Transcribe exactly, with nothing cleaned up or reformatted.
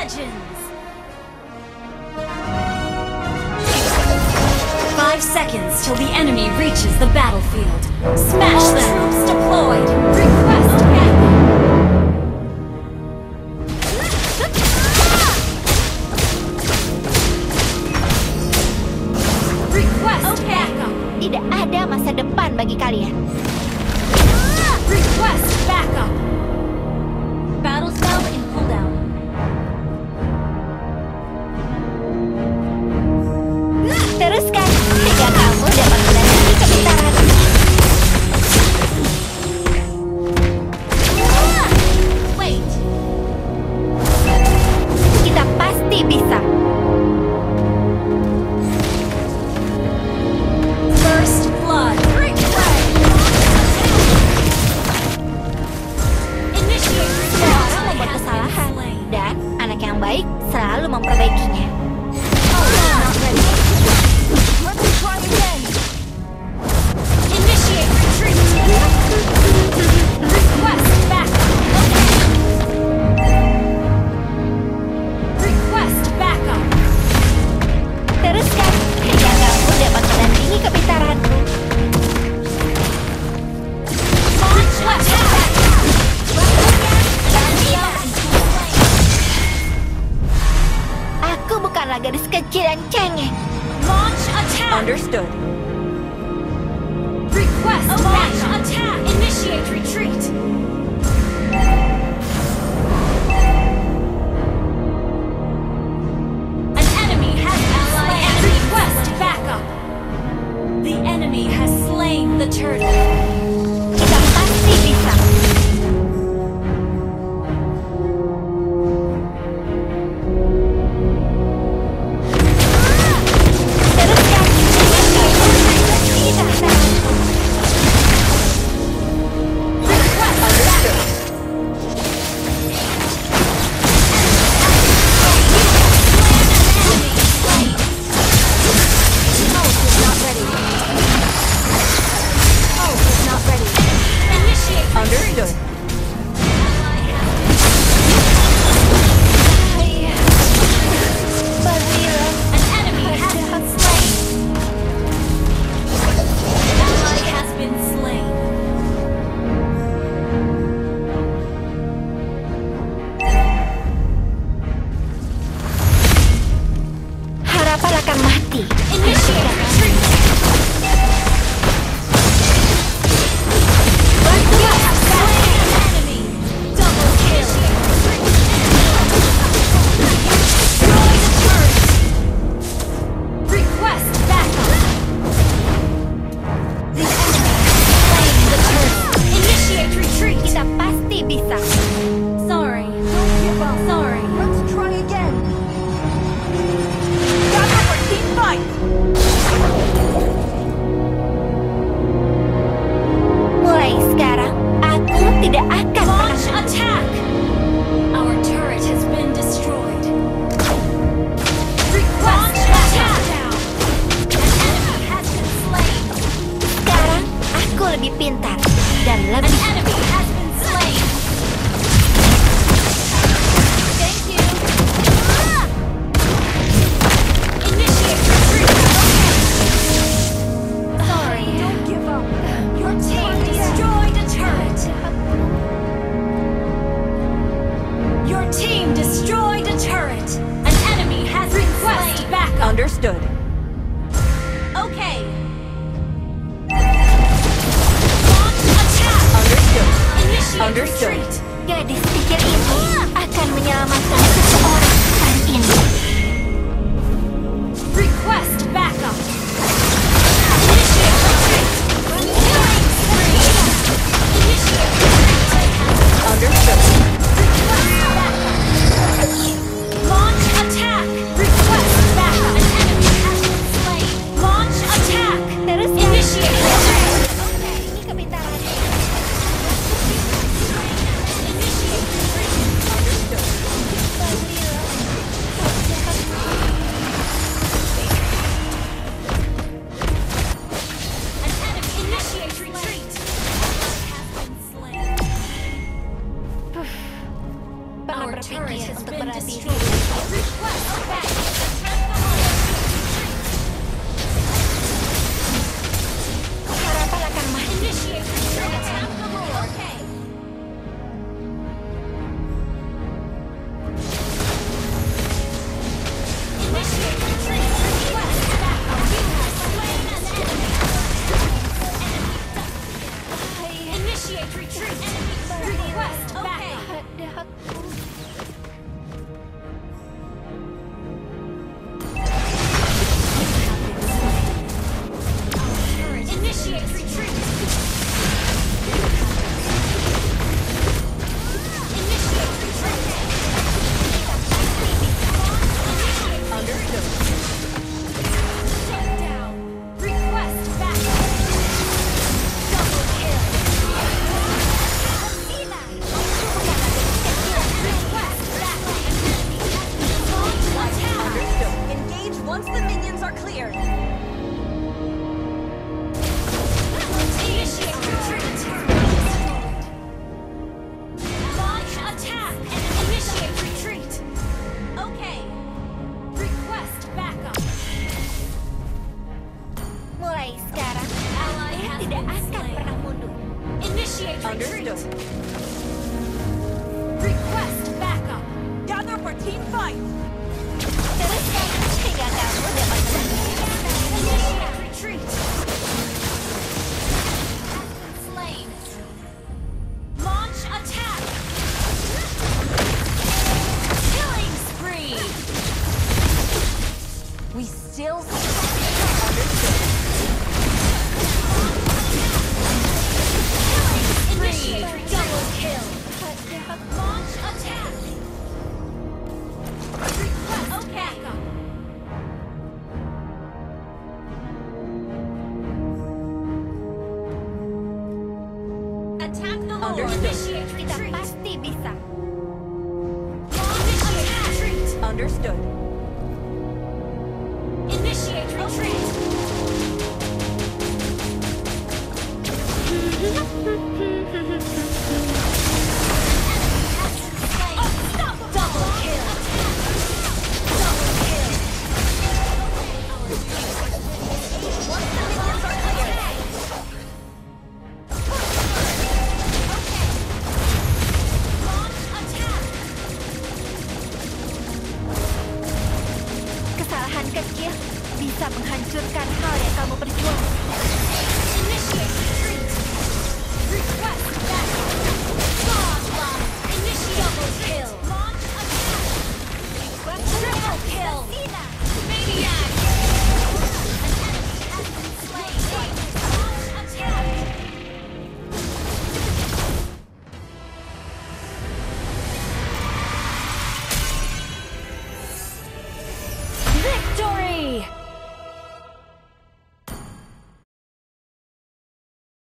Legends! Five seconds till the enemy reaches the battlefield. Smash All them! Troops deployed! Request backup! Request backup! Tidak ada masa depan bagi kalian. Request backup! Battle spell in cooldown. Teruskan hingga kamu dapat menandingi kepintaran. Wait. Kita pasti bisa. First blood. Break away. Initiate Seorang response. membuat kesalahan dan anak yang baik selalu memperbaikinya. Initiate retreat. Request backup. Request backup. Teruskan hingga kamu dapat menandingi kepintaranku. Launch attack. Aku bukanlah gadis kecil yang cengeng. Launch attack. Understood. Request launch attack. Initiate retreat. An enemy has slain. Request backup. The enemy has slain the turtle. Kita pasti bisa. Teruskan hingga kamu menandingi kepintaranku. Understood. An enemy has been slain. Ally has been slain. Harapan akan mati. Initiate retreat. You have slain an enemy. Double kill. Destroy the turret. Request backup. The enemy has slain the turret. Initiate retreat. Kita pasti bisa. Sorry. Sorry. Let's try again. Gather for team fight. Mulai sekarang, aku tidak akan Launch pernah attack. Our turret has been destroyed. Request attack. An enemy has been slain. Sekarang, aku lebih pintar dan An lebih. enemy has been slain. Thank you. Initiate retreat. Sorry. Don't give up. Your team destroyed a turret. Your team destroyed a turret. An enemy has been slain. Backup. Understood. Okay. Launch attack. Understood. Initiate Understood. retreat. Gadis pikir ini akan menyelamatkan seseorang hari ini. Request backup. Initiate retreat. Killing spree. Initiate retreat. Understood. Request backup. Launch attack. Request backup. An enemy has destroyed. Request backup. Attack the Lord. Harapan akan mati. Initiate retreat. Attack the Lord. Okay. Initiate retreat. Request backup. You have slain an enemy. Enemy double. Initiate retreat. Enemy request backup. Hadaku. Initiate retreat. Initiate retreat. Understood. Take down. Request backup. Double kill. Request backup. Launch attack. Understood. Engage once the minions are cleared. Initiate retreat. Launch attack and initiate retreat. Okay. Request backup. Mulai sekarang, Ally saya has tidak been akan slain. pernah mundur. Initiate retreat. Understood. Request backup. Gather for team fight. Teruskan hingga kamu dapat menang. Initiate retreat. Has been slain. Launch attack. Killing spree. We still Spree. Double kill. Hadaku. Launch attack. Request backup. Attack the Lord. Understood. Initiate Kita retreat. pasti bisa. Launch retreat. understood. Initiate retreat. Unstoppable. Double kill. Double kill. Once the minions are cleared. Launch attack. Kesalahan kecil bisa menghancurkan hal yang kamu perjuangkan.